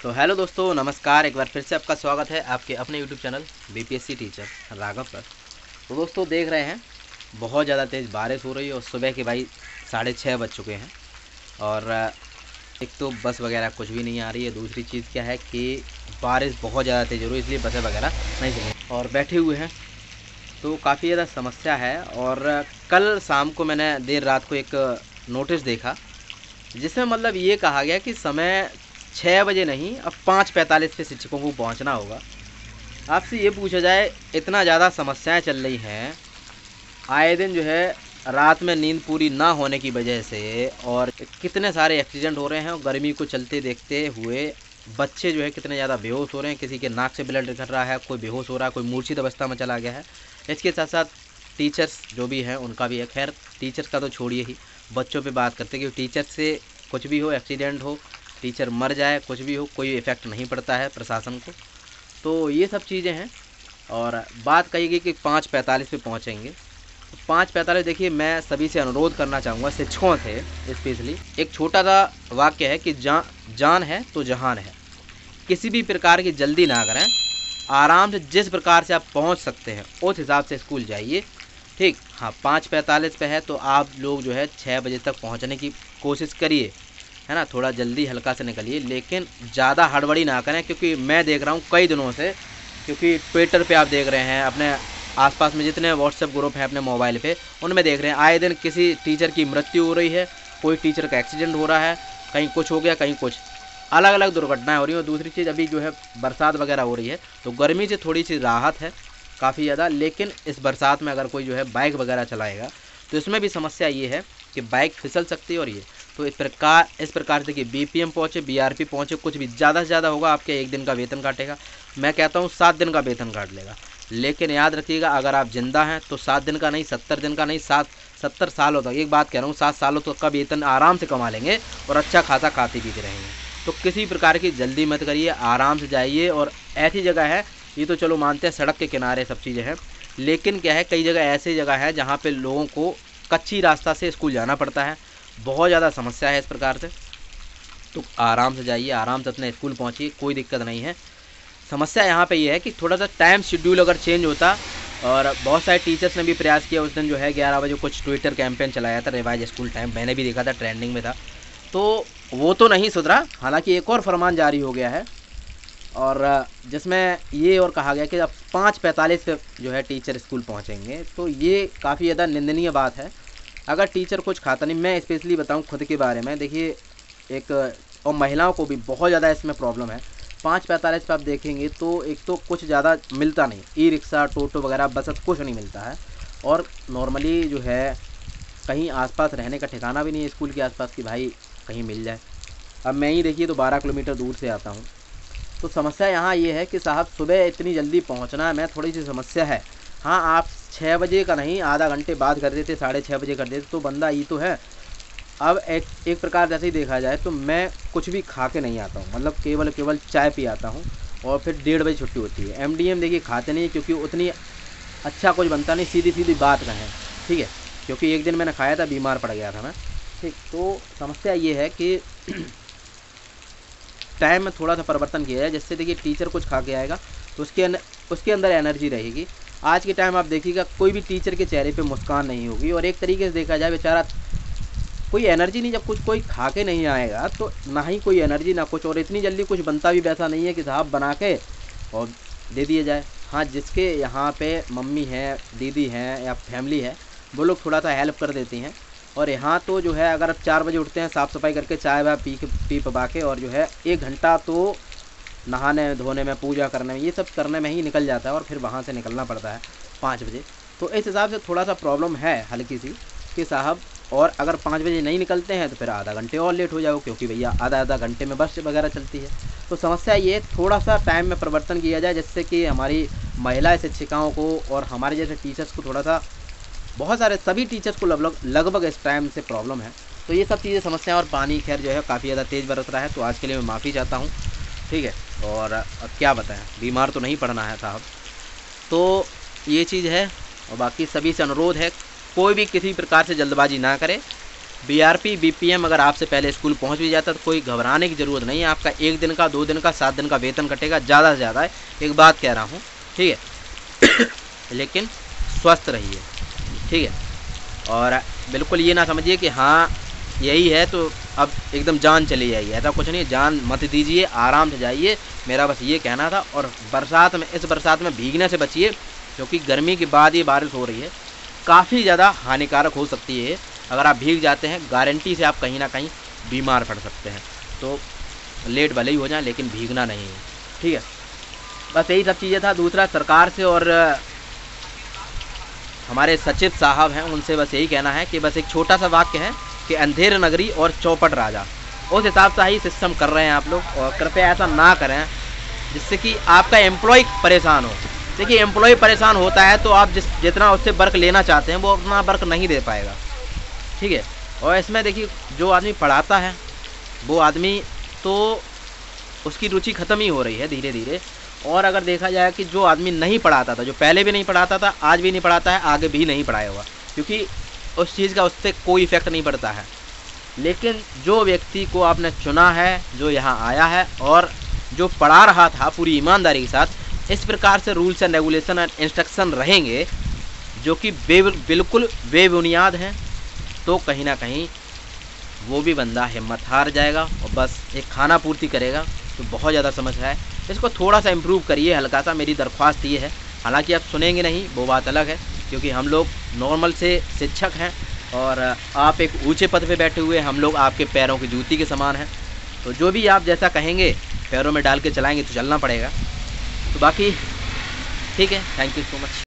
तो हेलो दोस्तों, नमस्कार। एक बार फिर से आपका स्वागत है आपके अपने YouTube channel BPSC teacher Raghav पर। तो दोस्तों देख रहे हैं बहुत ज़्यादा तेज़ बारिश हो रही है और सुबह के भाई 6:30 बज चुके हैं। और एक तो बस वगैरह कुछ भी नहीं आ रही है। दूसरी चीज़ क्या है कि बारिश बहुत ज़्यादा तेज़ हो रही है, इसलिए बसें वगैरह नहीं चल रही और बैठे हुए हैं, तो काफ़ी ज़्यादा समस्या है। और कल शाम को मैंने देर रात को एक नोटिस देखा जिसमें मतलब ये कहा गया कि समय 6 बजे नहीं, अब 5:45 पे शिक्षकों को पहुंचना होगा। आपसे ये पूछा जाए, इतना ज़्यादा समस्याएं चल रही हैं आए दिन जो है, रात में नींद पूरी ना होने की वजह से, और कितने सारे एक्सीडेंट हो रहे हैं। और गर्मी को चलते देखते हुए बच्चे जो है कितने ज़्यादा बेहोश हो रहे हैं। किसी के नाक से ब्लड निकल रहा है, कोई बेहोश हो रहा है, कोई मूर्छित अवस्था में चला गया है। इसके साथ साथ टीचर्स जो भी हैं उनका भी है। खैर टीचर्स का तो छोड़िए ही, बच्चों पे बात करते हैं कि टीचर से कुछ भी हो, एक्सीडेंट हो, टीचर मर जाए, कुछ भी हो, कोई इफ़ेक्ट नहीं पड़ता है प्रशासन को। तो ये सब चीज़ें हैं। और बात कही गई कि 5:45 पे पहुँचेंगे। तो 5:45, देखिए मैं सभी से अनुरोध करना चाहूँगा, शिक्षकों से स्पेशली, एक छोटा सा वाक्य है कि जान है तो जहान है। किसी भी प्रकार की जल्दी ना करें, आराम से जिस प्रकार से आप पहुंच सकते हैं उस हिसाब से स्कूल जाइए। ठीक, हाँ 5:45 पे है तो आप लोग जो है 6 बजे तक पहुंचने की कोशिश करिए, है ना। थोड़ा जल्दी हल्का से निकलिए, लेकिन ज़्यादा हड़बड़ी ना करें। क्योंकि मैं देख रहा हूँ कई दिनों से, क्योंकि ट्विटर पे आप देख रहे हैं, अपने आसपास में जितने व्हाट्सएप ग्रुप हैं अपने मोबाइल पे, उनमें देख रहे हैं आए दिन किसी टीचर की मृत्यु हो रही है, कोई टीचर का एक्सीडेंट हो रहा है, कहीं कुछ हो गया, कहीं कुछ, अलग अलग दुर्घटनाएं हो रही हैं। और दूसरी चीज़, अभी जो है बरसात वगैरह हो रही है, तो गर्मी से थोड़ी सी राहत है काफ़ी ज़्यादा। लेकिन इस बरसात में अगर कोई जो है बाइक वगैरह चलाएगा तो इसमें भी समस्या ये है कि बाइक फिसल सकती है। और ये तो इस प्रकार से कि बीपीएम पहुँचे, बीआरपी पहुँचे, कुछ भी ज़्यादा से ज़्यादा होगा आपके 1 दिन का वेतन काटेगा। मैं कहता हूँ 7 दिन का वेतन काट लेगा। लेकिन याद रखिएगा, अगर आप जिंदा हैं तो 7 दिन का नहीं, 70 दिन का नहीं, 70 सालों तक, एक बात कह रहा हूँ, 7 सालों तक का वेतन आराम से कमा लेंगे और अच्छा खासा खाते पीते रहेंगे। तो किसी प्रकार की जल्दी मत करिए, आराम से जाइए। और ऐसी जगह है, ये तो चलो मानते हैं सड़क के किनारे सब चीज़ें हैं, लेकिन क्या है, कई जगह ऐसी जगह है जहाँ पे लोगों को कच्ची रास्ता से स्कूल जाना पड़ता है। बहुत ज़्यादा समस्या है इस प्रकार से। तो आराम से जाइए, आराम से अपने स्कूल पहुँचिए, कोई दिक्कत नहीं है। समस्या यहाँ पे ये है कि थोड़ा सा टाइम शेड्यूल अगर चेंज होता, और बहुत सारे टीचर्स ने भी प्रयास किया उस दिन जो है 11 बजे कुछ ट्विटर कैंपेन चलाया था, रिवाइज स्कूल टाइम, मैंने भी देखा था, ट्रेंडिंग में था। तो वो तो नहीं सुधरा। हालांकि एक और फरमान जारी हो गया है, और जिसमें ये और कहा गया कि अब 5:45 पे जो है टीचर स्कूल पहुंचेंगे। तो ये काफ़ी ज़्यादा निंदनीय बात है। अगर टीचर कुछ खाता नहीं, मैं स्पेशली बताऊं खुद के बारे में, देखिए एक, और महिलाओं को भी बहुत ज़्यादा इसमें प्रॉब्लम है। 5:45 पे आप देखेंगे तो एक तो कुछ ज़्यादा मिलता नहीं, ई रिक्शा, टोटो वगैरह, बस कुछ नहीं मिलता है। और नॉर्मली जो है कहीं आसपास रहने का ठिकाना भी नहीं है स्कूल के आसपास कि भाई कहीं मिल जाए। अब मैं ही देखिए तो 12 किलोमीटर दूर से आता हूँ। तो समस्या यहाँ ये है कि साहब सुबह इतनी जल्दी पहुँचना है, मैं थोड़ी सी समस्या है। हाँ आप 6 बजे का नहीं, आधा घंटे बाद कर देते, 6:30 बजे कर देते तो बंदा ये तो है। अब एक प्रकार जैसे ही देखा जाए तो मैं कुछ भी खा के नहीं आता हूँ, मतलब केवल चाय पी आता हूँ, और फिर 1:30 बजे छुट्टी होती है। एमडीएम देखिए खाते नहीं, क्योंकि उतनी अच्छा कुछ बनता नहीं, सीधी सीधी बात कहें, ठीक है। क्योंकि एक दिन मैंने खाया था, बीमार पड़ गया था मैं, ठीक। तो समस्या ये है कि टाइम में थोड़ा सा परिवर्तन किया जाए, जिससे देखिए टीचर कुछ खा के आएगा तो उसके अंदर एनर्जी रहेगी। आज के टाइम आप देखिएगा कोई भी टीचर के चेहरे पे मुस्कान नहीं होगी, और एक तरीके से देखा जाए बेचारा कोई एनर्जी नहीं, जब कुछ कोई खा के नहीं आएगा तो ना ही कोई एनर्जी ना कुछ, और इतनी जल्दी कुछ बनता भी वैसा नहीं है कि साहब बना के और दे दिया जाए। हाँ जिसके यहाँ पे मम्मी है, दीदी हैं या फैमिली है, वो लोग थोड़ा सा हेल्प कर देती हैं। और यहाँ तो जो है अगर आप 4 बजे उठते हैं, साफ़ सफाई करके चाय वाय पी पबा के, और जो है 1 घंटा तो नहाने धोने में, पूजा करने में, ये सब करने में ही निकल जाता है, और फिर वहाँ से निकलना पड़ता है 5 बजे। तो इस हिसाब से थोड़ा सा प्रॉब्लम है हल्की सी कि साहब, और अगर 5 बजे नहीं निकलते हैं तो फिर आधा घंटे और लेट हो जाओ, क्योंकि भैया आधा घंटे में बस वगैरह चलती है। तो समस्या ये, थोड़ा सा टाइम में परिवर्तन किया जाए, जिससे कि हमारी महिला शिक्षिकाओं को और हमारे जैसे टीचर्स को थोड़ा सा, बहुत सारे सभी टीचर्स को लगभग इस टाइम से प्रॉब्लम है। तो ये सब चीज़ें समस्या। और पानी खैर जो है काफ़ी ज़्यादा तेज़ बरस रहा है, तो आज के लिए मैं माफ़ी चाहता हूँ, ठीक है। और अब क्या बताएं, बीमार तो नहीं पड़ना है साहब। तो ये चीज़ है, और बाकी सभी से अनुरोध है, कोई भी किसी प्रकार से जल्दबाजी ना करे, बीआरपी बीपीएम अगर आपसे पहले स्कूल पहुंच भी जाता तो कोई घबराने की ज़रूरत नहीं है। आपका 1 दिन का, 2 दिन का, 7 दिन का वेतन कटेगा, ज़्यादा से ज़्यादा है, एक बात कह रहा हूँ, ठीक है। लेकिन स्वस्थ रहिए, ठीक है। और बिल्कुल ये ना समझिए कि हाँ यही है तो अब एकदम जान चली जाएगी, ऐसा कुछ नहीं, जान मत दीजिए, आराम से जाइए, मेरा बस ये कहना था। और बरसात में, इस बरसात में भीगने से बचिए, क्योंकि गर्मी के बाद ये बारिश हो रही है, काफ़ी ज़्यादा हानिकारक हो सकती है। अगर आप भीग जाते हैं, गारंटी से आप कहीं ना कहीं बीमार पड़ सकते हैं। तो लेट भले ही हो जाए लेकिन भीगना नहीं है, ठीक है। बस यही सब चीज़ें था। दूसरा, सरकार से और हमारे सचिव साहब हैं उनसे बस यही कहना है कि बस एक छोटा सा वाक्य है कि अंधेर नगरी और चौपट राजा, उस हिसाब से ही सिस्टम कर रहे हैं आप लोग। और कृपया ऐसा ना करें जिससे कि आपका एम्प्लॉय परेशान हो। देखिए, एम्प्लॉय परेशान होता है तो आप जितना उससे वर्क लेना चाहते हैं वो उतना वर्क नहीं दे पाएगा, ठीक है। और इसमें देखिए, जो आदमी पढ़ाता है वो आदमी तो उसकी रुचि ख़त्म ही हो रही है धीरे धीरे। और अगर देखा जाए कि जो आदमी नहीं पढ़ाता था, जो पहले भी नहीं पढ़ाता था, आज भी नहीं पढ़ाता है, आगे भी नहीं पढ़ाएगा, क्योंकि उस चीज़ का उससे कोई इफेक्ट नहीं पड़ता है। लेकिन जो व्यक्ति को आपने चुना है, जो यहाँ आया है और जो पढ़ा रहा था पूरी ईमानदारी के साथ, इस प्रकार से rules and regulation and instruction रहेंगे जो कि बिल्कुल बेबुनियाद हैं, तो कहीं ना कहीं वो भी बंदा हिम्मत हार जाएगा और बस एक खाना पूर्ति करेगा। तो बहुत ज़्यादा समस्या है, इसको थोड़ा सा इम्प्रूव करिए, हल्का सा, मेरी दरख्वास्त ये है। हालांकि आप सुनेंगे नहीं, वो बात अलग है, क्योंकि हम लोग नॉर्मल से शिक्षक हैं और आप एक ऊंचे पद पे बैठे हुए, हम लोग आपके पैरों की जूती के समान हैं। तो जो भी आप जैसा कहेंगे पैरों में डाल के चलाएंगे तो चलना पड़ेगा। तो बाकी ठीक है, थैंक यू सो मच।